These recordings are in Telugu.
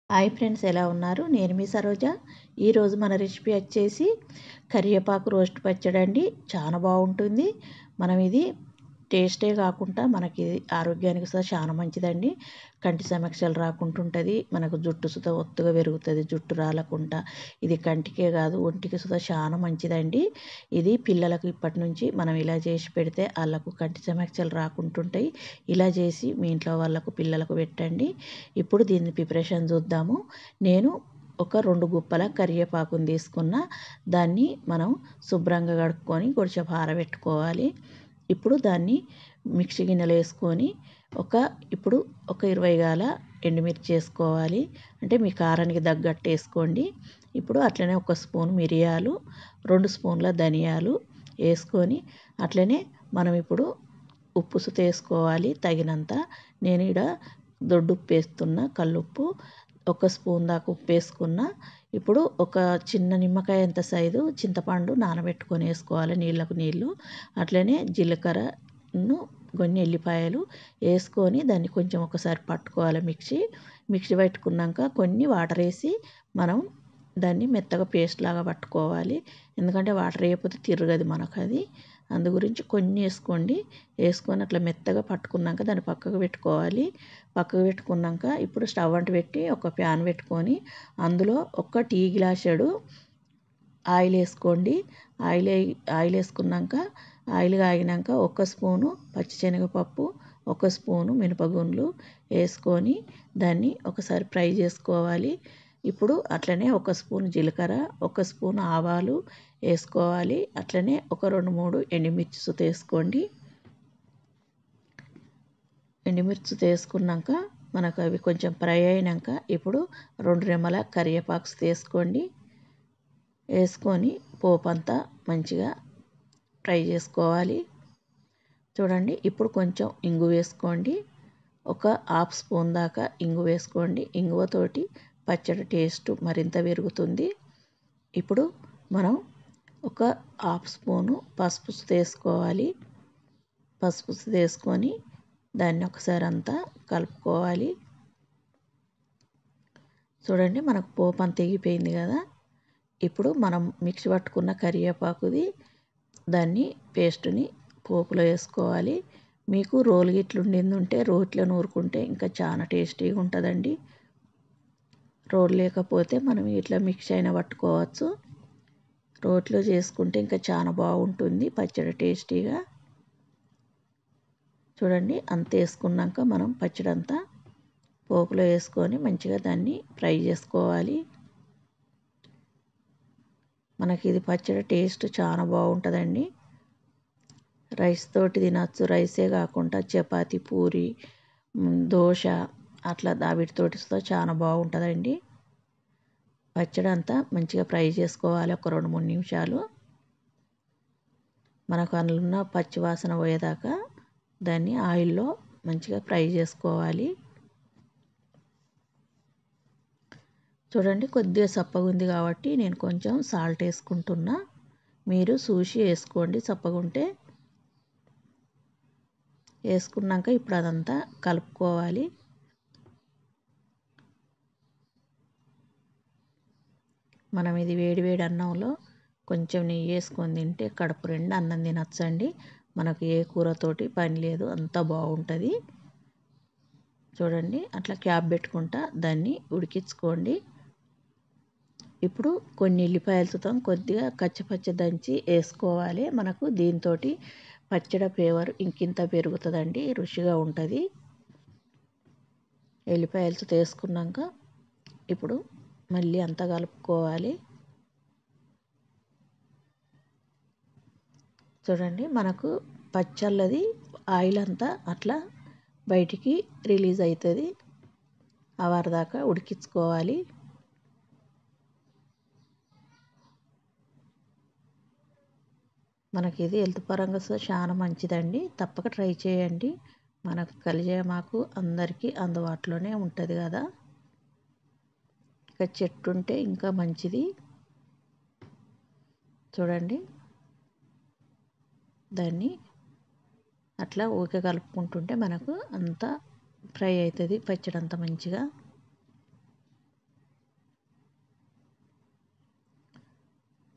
హాయ్ ఫ్రెండ్స్, ఎలా ఉన్నారు? నేను మీ సరోజ. ఈరోజు మన రెసిపీ వచ్చేసి కరివేపాకు రోస్ట్ పచ్చడి అండి. చాలా బాగుంటుంది. మనం ఇది టేస్టే కాకుండా మనకి ఆరోగ్యానికి సుధా చాలా మంచిదండి. కంటి సమస్యలు రాకుండా ఉంటుంది. మనకు జుట్టు సుధా ఒత్తుగా పెరుగుతుంది, జుట్టు రాలకుండా. ఇది కంటికే కాదు ఒంటికి సుధా చాలా మంచిదండి. ఇది పిల్లలకు ఇప్పటి నుంచి మనం ఇలా చేసి పెడితే వాళ్ళకు కంటి సమస్యలు రాకుంటుంటాయి. ఇలా చేసి మీ ఇంట్లో వాళ్ళకు పిల్లలకు పెట్టండి. ఇప్పుడు దీన్ని ప్రిపరేషన్ చూద్దాము. నేను ఒక 2 గుప్పల కరివేపాకుని తీసుకున్న. దాన్ని మనం శుభ్రంగా కడుక్కొని కొంచెంసేపు ఆరబెట్టుకోవాలి. ఇప్పుడు దాన్ని మిక్సీ గిన్నెలో వేసుకొని ఇప్పుడు ఒక 20 గాల ఎండుమిర్చి వేసుకోవాలి. అంటే మీ కారానికి తగ్గట్టు వేసుకోండి. ఇప్పుడు అట్లనే 1 స్పూన్ మిరియాలు, 2 స్పూన్ల ధనియాలు వేసుకొని అట్లనే మనం ఇప్పుడు ఉప్పు సుత వేసుకోవాలి తగినంత. నేను ఇక్కడ దొడ్డుప్పు వేస్తున్నా, కల్లుప్పు. 1 స్పూన్ దాకా ఉప్పు వేసుకున్న. ఇప్పుడు ఒక చిన్న నిమ్మకాయ అంత సైజు చింతపండు నానబెట్టుకొని వేసుకోవాలి, నీళ్ళకు నీళ్ళు. అట్లనే జీలకర్రను కొన్ని ఎల్లిపాయలు వేసుకొని దాన్ని కొంచెం ఒకసారి పట్టుకోవాలి. మిక్సీ పట్టుకున్నాక కొన్ని వాటర్ వేసి మనం దాన్ని మెత్తగా పేస్ట్ లాగా పట్టుకోవాలి. ఎందుకంటే వాటర్ వేయకపోతే తిరగదు మనకు అది. అందు గురించి కొన్ని వేసుకోండి. వేసుకొని అట్లా మెత్తగా పట్టుకున్నాక దాన్ని పక్కకు పెట్టుకోవాలి. పక్కకు పెట్టుకున్నాక ఇప్పుడు స్టవ్ అంటు పెట్టి ఒక ప్యాన్ పెట్టుకొని అందులో 1 టీ గ్లాసుడు ఆయిల్ వేసుకోండి. ఆయిల్ వేసుకున్నాక ఆయిల్ కాగినాక 1 స్పూను పచ్చిశనగపప్పు, 1 స్పూను మినపగుండ్లు వేసుకొని దాన్ని ఒకసారి ఫ్రై చేసుకోవాలి. ఇప్పుడు అట్లనే 1 స్పూన్ జీలకర్ర, 1 స్పూన్ ఆవాలు వేసుకోవాలి. అట్లనే ఒక 2-3 ఎండుమిర్చి సుత వేసుకోండి. ఎండుమిర్చి వేసుకున్నాక మనకు అవి కొంచెం ఫ్రై అయినాక ఇప్పుడు 2 రెమ్మల కరివేపాకు వేసుకోండి. వేసుకొని పోపు అంతా మంచిగా ఫ్రై చేసుకోవాలి. చూడండి, ఇప్పుడు కొంచెం ఇంగు వేసుకోండి. ఒక 1/2 స్పూన్ దాకా ఇంగు వేసుకోండి. ఇంగువతోటి పచ్చడి టేస్ట్ మరింత పెరుగుతుంది. ఇప్పుడు మనం ఒక 1/2 స్పూను పసుపు వేసుకోవాలి. పసుపు వేసుకొని దాన్ని ఒకసారి అంతా కలుపుకోవాలి. చూడండి, మనకు పోపు అంతా ఎగిపోయింది కదా. ఇప్పుడు మనం మిక్సీ పట్టుకున్న కరివేపాకుది దాన్ని పేస్ట్ని పోపులో వేసుకోవాలి. మీకు రోలు గిట్లు ఉంటే రోట్లో నూరుకుంటే ఇంకా చాలా టేస్టీగా ఉంటుందండి. రోలు లేకపోతే మనం ఇట్లా మిక్సీ అయినా పట్టుకోవచ్చు. రోట్లో చేసుకుంటే ఇంకా చాలా బాగుంటుంది పచ్చడి టేస్టీగా. చూడండి, అంత వేసుకున్నాక మనం పచ్చడి అంతా పోపులో వేసుకొని మంచిగా దాన్ని ఫ్రై చేసుకోవాలి. మనకి ఇది పచ్చడి టేస్ట్ చాలా బాగుంటుందండి. రైస్ తోటి తినచ్చు. రైసే కాకుండా చపాతి, పూరి, దోశ అట్లా వీటితోటి చాలా బాగుంటుందండి. పచ్చడి అంతా మంచిగా ఫ్రై చేసుకోవాలి ఒక 2-3 నిమిషాలు. మనకు అందులో పచ్చివాసన పోయేదాకా దాన్ని ఆయిల్లో మంచిగా ఫ్రై చేసుకోవాలి. చూడండి, కొద్దిగా సప్పగా ఉంది కాబట్టి నేను కొంచెం సాల్ట్ వేసుకుంటున్నా. మీరు చూసి వేసుకోండి సప్పగుంటే. వేసుకున్నాక ఇప్పుడు అదంతా కలుపుకోవాలి. మనం ఇది వేడి వేడి అన్నంలో కొంచెం నెయ్యి వేసుకొని తింటే కడుపు నిండా అన్నం తినచ్చండి. మనకు ఏ కూరతోటి పని లేదు, అంత బాగుంటుంది. చూడండి, అట్లా క్యాప్ పెట్టుకుంటా దాన్ని ఉడికించుకోండి. ఇప్పుడు కొన్ని ఎల్లిపాయలతో కొద్దిగా కచ్చపచ్చ దంచి వేసుకోవాలి. మనకు దీంతో పచ్చడి ఫ్లేవర్ ఇంకింత పెరుగుతుందండి, రుచిగా ఉంటుంది. ఎల్లిపాయలతో వేసుకున్నాక ఇప్పుడు మళ్ళీ అంతా కలుపుకోవాలి. చూడండి, మనకు పచ్చళ్ళది ఆయిల్ అంతా అట్లా బయటికి రిలీజ్ అవుతుంది. అవర్ దాకా ఉడికించుకోవాలి. మనకి ఇది హెల్త్ పరంగా చాలా మంచిదండి. తప్పక ట్రై చేయండి. మనకు కలిజేమాకు అందరికీ అందుబాటులోనే ఉంటుంది కదా. ఇక చెట్టు ఉంటే ఇంకా మంచిది. చూడండి, దాన్ని అట్లా ఊకే కలుపుకుంటుంటే మనకు అంతా ఫ్రై అవుతుంది పచ్చడి అంతా మంచిగా.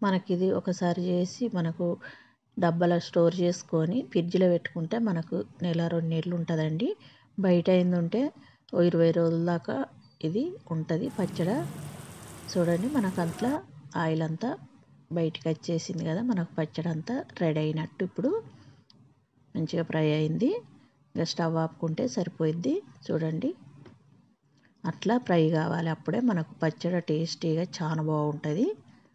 మనకిది ఒకసారి చేసి మనకు డబ్బాలో స్టోర్ చేసుకొని ఫ్రిడ్జ్లో పెట్టుకుంటే మనకు నెల 2 నెలలు ఉంటుందండి. బయట అయిందుంటే ఓ 20 రోజుల దాకా ఇది ఉంటుంది పచ్చడి. చూడండి మనకు అంతా ఆయిల్ అంతా బయటికి వచ్చేసింది కదా, మనకు పచ్చడి అంతా రెడీ అయినట్టు. ఇప్పుడు మంచిగా ఫ్రై అయింది. ఇంకా స్టవ్ ఆపుకుంటే సరిపోయిద్ది. చూడండి అట్లా ఫ్రై కావాలి, అప్పుడే మనకు పచ్చడి టేస్టీగా చాలా బాగుంటుంది.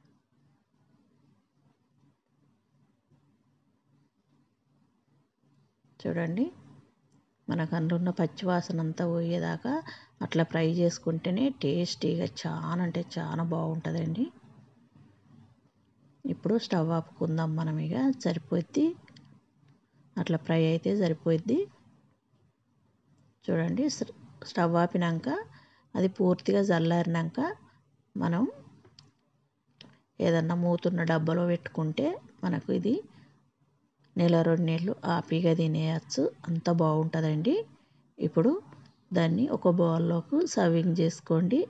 చూడండి మనకు అందులో పచ్చి వాసన అంతా పోయేదాకా అట్లా ఫ్రై చేసుకుంటేనే టేస్టీగా చాలా అంటే చాలా బాగుంటుందండి. ఇప్పుడు స్టవ్ ఆపుకుందాం మనం, ఇక సరిపోద్ది, అట్లా ఫ్రై అయితే సరిపోద్ది. చూడండి స్టవ్ ఆపినాక అది పూర్తిగా చల్లారినాక మనం ఏదన్నా మూతున్న డబ్బాలో పెట్టుకుంటే మనకు ఇది నెల 2 నెలలు హ్యాపీగా తినేయచ్చు, అంత బాగుంటుందండి. ఇప్పుడు దాన్ని ఒక బౌల్లోకి సర్వింగ్ చేసుకోండి.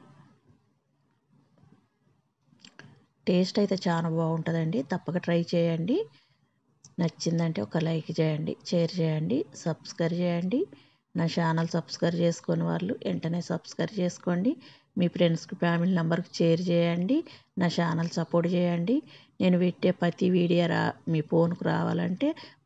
టేస్ట్ అయితే చాలా బాగుంటుందండి. తప్పక ట్రై చేయండి. నచ్చిందంటే ఒక లైక్ చేయండి, షేర్ చేయండి, సబ్స్క్రైబ్ చేయండి. నా ఛానల్ సబ్స్క్రైబ్ చేసుకొని వాళ్ళు వెంటనే సబ్స్క్రైబ్ చేసుకోండి. మీ ఫ్రెండ్స్కి ఫ్యామిలీ మెంబర్కి షేర్ చేయండి. నా ఛానల్ సపోర్ట్ చేయండి. నేను పెట్టే ప్రతి వీడియో మీ ఫోన్కు రావాలంటే